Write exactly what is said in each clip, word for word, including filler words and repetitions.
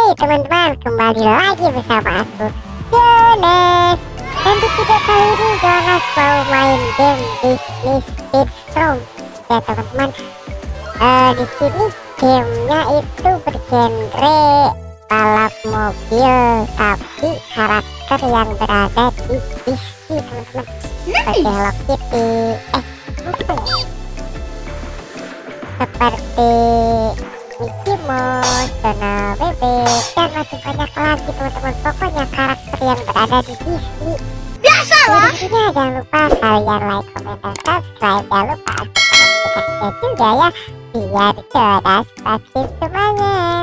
teman-teman, kembali lagi bersama aku, Jonas. Dan di video kali ini Jonas mau main game Disney Speedstorm. Ya teman-teman, uh, di sini gamenya itu bergenre balap mobil, tapi karakter yang berada di Disney teman-teman. Seperti Hello Kitty, eh apa ya? Seperti Mickey Mouse, Donald Bebek, dan masih banyak lagi teman-teman. Pokoknya karakter yang berada di Disney. Biasalah. Jadi jangan lupa kalian like, comment, dan subscribe. Jangan lupa aktifkan juga ya, biar Jonas makin semangat.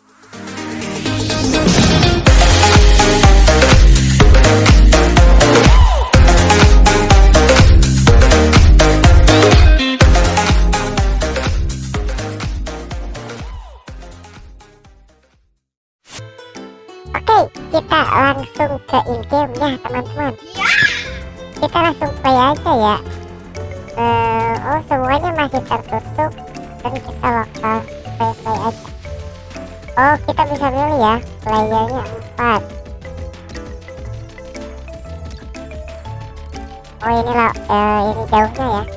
Oke, kita langsung ke in-game ya teman-teman. Kita langsung play aja ya. uh, Oh, semuanya masih tertutup dan kita lokal play-play aja. Oh, kita bisa milih ya, playernya empat. Oh, inilah uh, ini jauhnya ya.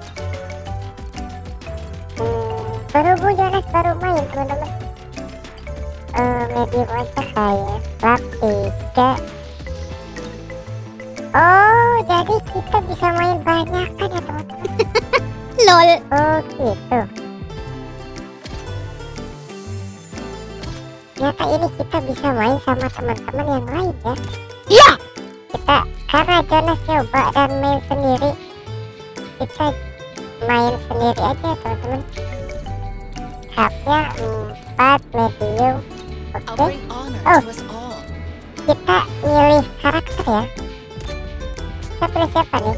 hmm, Baru Jonas baru main teman-teman. Uh, medium aja kayak lap tiga. Oh, jadi kita bisa main banyak kan ya teman-teman. Lol. Oh gitu. Ternyata ini kita bisa main sama teman-teman yang lain ya. Iya. Kita karena Jonas coba dan main sendiri, kita main sendiri aja teman-teman. Cupnya empat medium. Oke. Okay. Oh, kita milih karakter ya. Kita pilih siapa nih?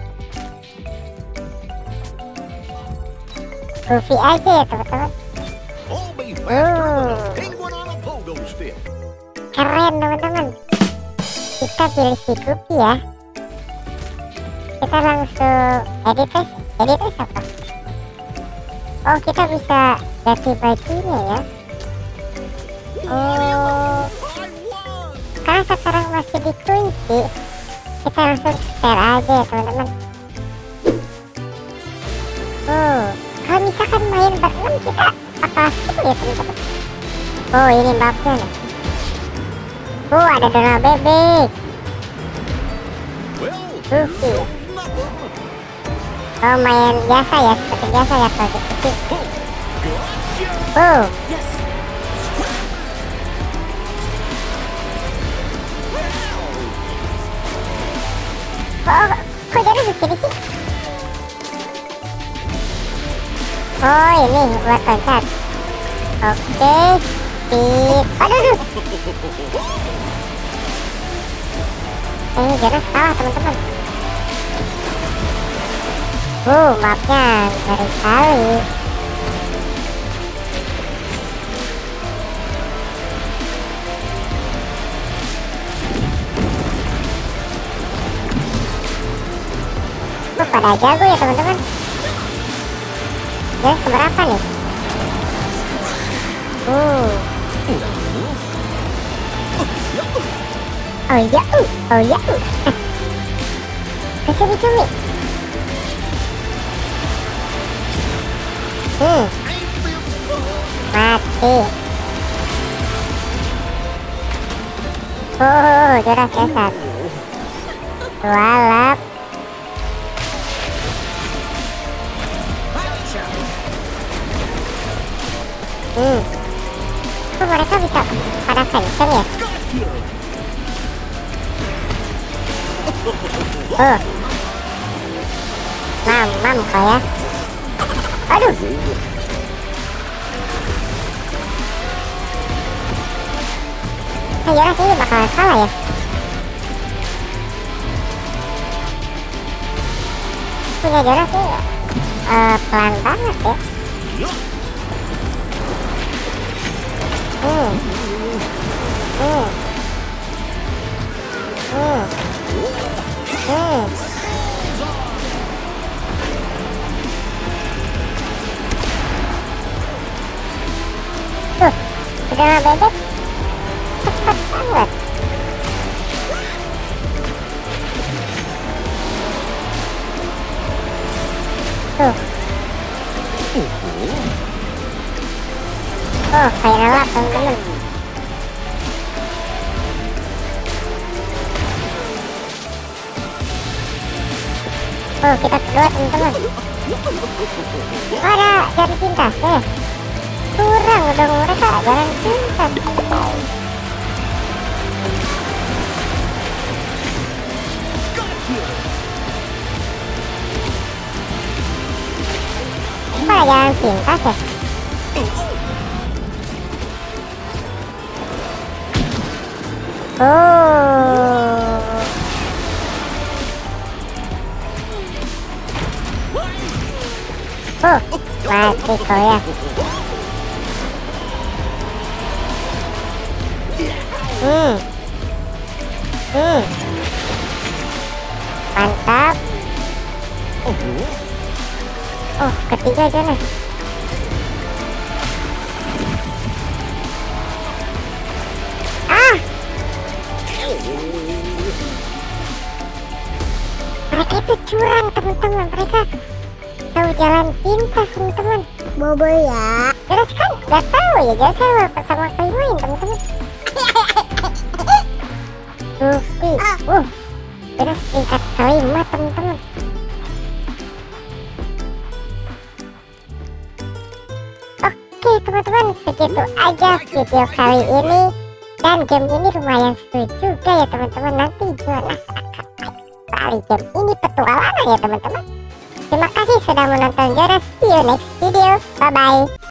Goofy aja ya teman-teman. uh, Keren teman-teman. Kita pilih si Goofy ya. Kita langsung edit tes. Edit tes apa? Oh, kita bisa ganti bajunya ya. Oh, karena sekarang masih dikunci, kita langsung share aja ya teman-teman. Oh, kalau misalkan main berenam kita bakal seru ya teman-teman. Oh, ini mapnya nih. Oh, ada Donald Bebek, Goofy. Oh, main biasa ya, seperti biasa ya kalau gitu. Oh, Oh, kok jadi di sini sih? Oh, ini buat loncat. Oke, speed. Aduh, aduh. Eh, Jonas kalah teman-teman. Uh, mapnya ngeri sekali. Oh, pada jago ya teman-teman. Jadi keberapa nih? Uh. Oh ya, uh. oh ya, uh. Kecumi-cumi. Hmm. Mati. Oh, Jonas kesat. Walap. Hmm. Oh, mereka bisa pada kenceng ya? Oh. Mamam kau ya. Aduh. Nah, Jonas ini bakal salah ya? Punya Jonas ini uh, pelan banget ya. Hmm. Hmm. Hmm. Hmm. Tuh, udah bebek. cepet banget. Tuh. Oh, final lap teman-teman. Oh, kita kedua teman-teman. Ada jari cinta, eh. Kurang dong mereka jalan cinta. Apa jalan pintas ya? Oh. Oh, mati kau ya. Hmm. Hmm. Mantap. Oh, ketiga jalan. Ah. Mereka itu curang teman-teman, mereka tahu jalan pintas teman-teman. Bobo ya. Terus kan gak tahu ya, jadi saya pertama kali main teman-teman. Luffy, uh, terus tingkat kelima teman-teman. Oke teman-teman, segitu aja video kali ini. Dan game ini lumayan seru juga ya teman-teman. Nanti Jonas akan kali game ini petualangan ya teman-teman. Terima kasih sudah menonton Jonas. See you next video. Bye bye.